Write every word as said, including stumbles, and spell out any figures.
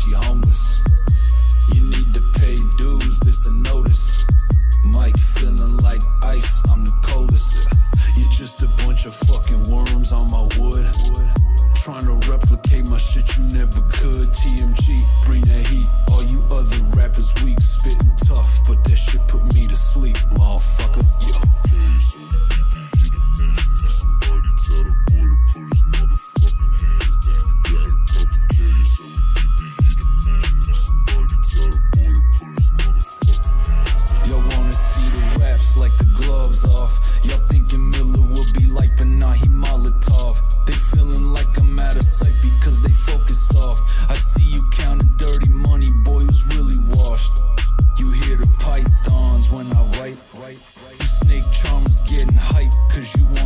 she homeless. You need to pay dues, this a notice. Mike feeling like ice, I'm the coldest. You're just a bunch of fucking worms on my wood, trying to replicate my shit, you never could. T M G, bring that heat. All you other rappers weak, spitting tough, but that shit put me to sleep, motherfucker. Yeah. So we need to hit a man. Now somebody tell the boy to put his motherfucking hands down. Got a couple K's, so we need to hit a man. Now somebody tell the boy to put his motherfucking hands down. Y'all wanna see the raps like the gloves off. Y'all thinking Miller would be like, but nah, he Molotov. They feeling like I'm out of sight because they focus off. I see you counting dirty money, boy, who's really washed. You hear the pythons when I write. You snake charmers getting hype cause you